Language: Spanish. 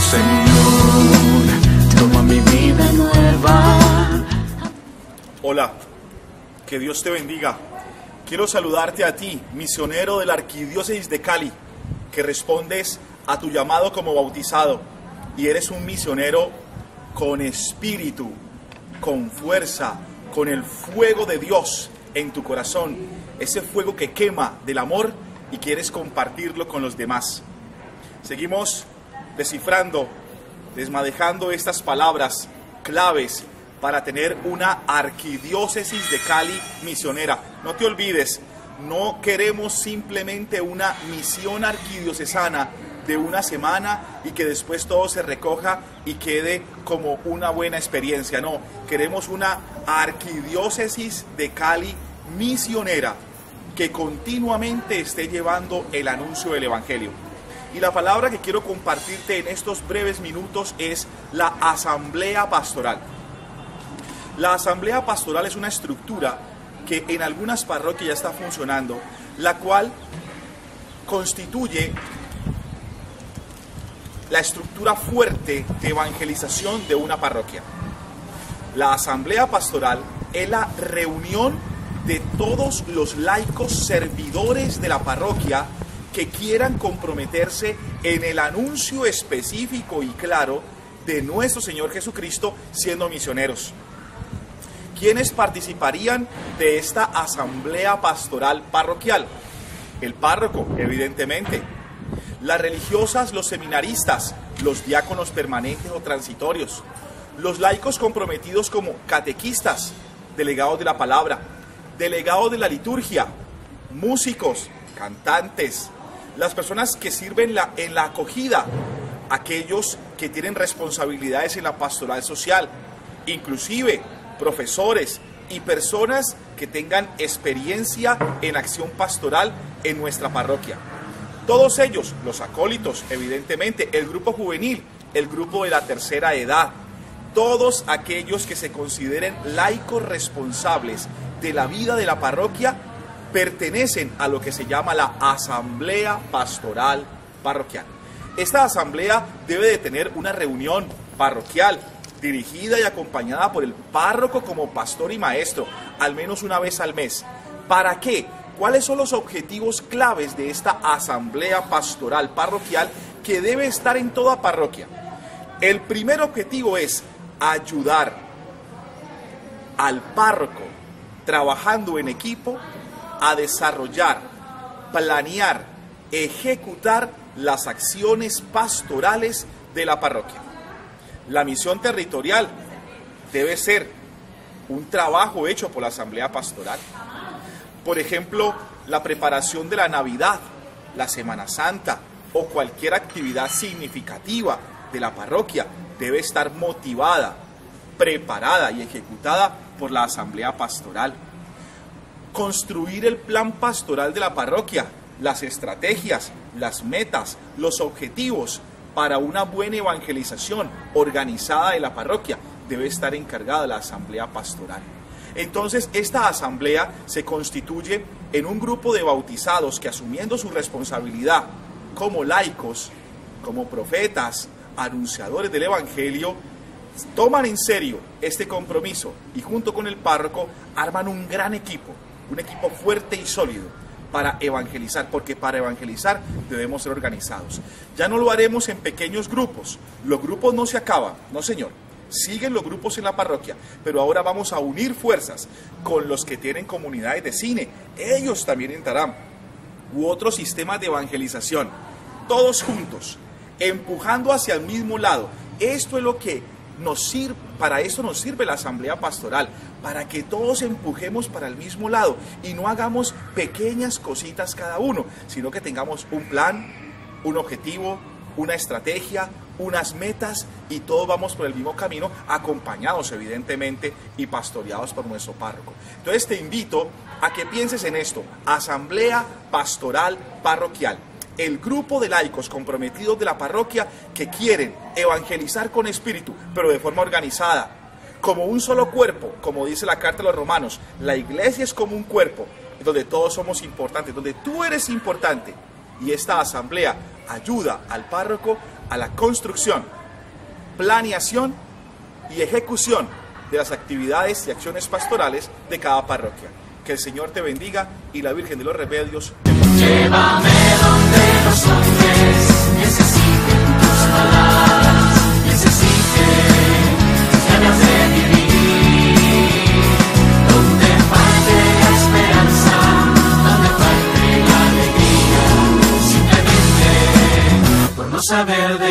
Señor, toma mi vida nueva. Hola, que Dios te bendiga. Quiero saludarte a ti, misionero de la Arquidiócesis de Cali, que respondes a tu llamado como bautizado y eres un misionero con espíritu, con fuerza, con el fuego de Dios en tu corazón, ese fuego que quema del amor y quieres compartirlo con los demás. Seguimos descifrando, desmadejando estas palabras claves para tener una arquidiócesis de Cali misionera. No te olvides, no queremos simplemente una misión arquidiocesana de una semana y que después todo se recoja y quede como una buena experiencia. No, queremos una arquidiócesis de Cali misionera que continuamente esté llevando el anuncio del Evangelio. Y la palabra que quiero compartirte en estos breves minutos es la asamblea pastoral. La asamblea pastoral es una estructura que en algunas parroquias ya está funcionando, la cual constituye la estructura fuerte de evangelización de una parroquia. La asamblea pastoral es la reunión de todos los laicos servidores de la parroquia que quieran comprometerse en el anuncio específico y claro de nuestro Señor Jesucristo siendo misioneros. ¿Quiénes participarían de esta asamblea pastoral parroquial? El párroco, evidentemente. Las religiosas, los seminaristas, los diáconos permanentes o transitorios. Los laicos comprometidos como catequistas, delegados de la palabra, delegados de la liturgia, músicos, cantantes, las personas que sirven en la acogida, aquellos que tienen responsabilidades en la pastoral social, inclusive profesores y personas que tengan experiencia en acción pastoral en nuestra parroquia. Todos ellos, los acólitos, evidentemente, el grupo juvenil, el grupo de la tercera edad, todos aquellos que se consideren laicos responsables de la vida de la parroquia, pertenecen a lo que se llama la asamblea pastoral parroquial. Esta asamblea debe de tener una reunión parroquial dirigida y acompañada por el párroco como pastor y maestro, al menos una vez al mes. ¿Para qué? ¿Cuáles son los objetivos claves de esta asamblea pastoral parroquial que debe estar en toda parroquia? El primer objetivo es ayudar al párroco trabajando en equipo a desarrollar, planear, ejecutar las acciones pastorales de la parroquia. La misión territorial debe ser un trabajo hecho por la asamblea pastoral. Por ejemplo, la preparación de la Navidad, la Semana Santa o cualquier actividad significativa de la parroquia debe estar motivada, preparada y ejecutada por la asamblea pastoral. Construir el plan pastoral de la parroquia, las estrategias, las metas, los objetivos para una buena evangelización organizada de la parroquia debe estar encargada la asamblea pastoral. Entonces, esta asamblea se constituye en un grupo de bautizados que, asumiendo su responsabilidad como laicos, como profetas, anunciadores del Evangelio, toman en serio este compromiso y junto con el párroco arman un gran equipo, un equipo fuerte y sólido para evangelizar, porque para evangelizar debemos ser organizados. Ya no lo haremos en pequeños grupos, los grupos no se acaban, no señor, siguen los grupos en la parroquia, pero ahora vamos a unir fuerzas con los que tienen comunidades de cine, ellos también entrarán, u otros sistemas de evangelización, todos juntos, empujando hacia el mismo lado. Esto es lo que nos sirve, para eso nos sirve la asamblea pastoral, para que todos empujemos para el mismo lado y no hagamos pequeñas cositas cada uno, sino que tengamos un plan, un objetivo, una estrategia, unas metas y todos vamos por el mismo camino, acompañados evidentemente y pastoreados por nuestro párroco. Entonces te invito a que pienses en esto, asamblea pastoral parroquial. El grupo de laicos comprometidos de la parroquia que quieren evangelizar con espíritu, pero de forma organizada, como un solo cuerpo, como dice la carta a los romanos. La iglesia es como un cuerpo, donde todos somos importantes, donde tú eres importante. Y esta asamblea ayuda al párroco a la construcción planeación y ejecución de las actividades y acciones pastorales de cada parroquia. Que el Señor te bendiga y la Virgen de los Remedios te proteja. Llévame donde los hombres necesiten tus palabras, necesiten ganas de vivir. Donde falte la esperanza, donde falte la alegría, simplemente por no saber de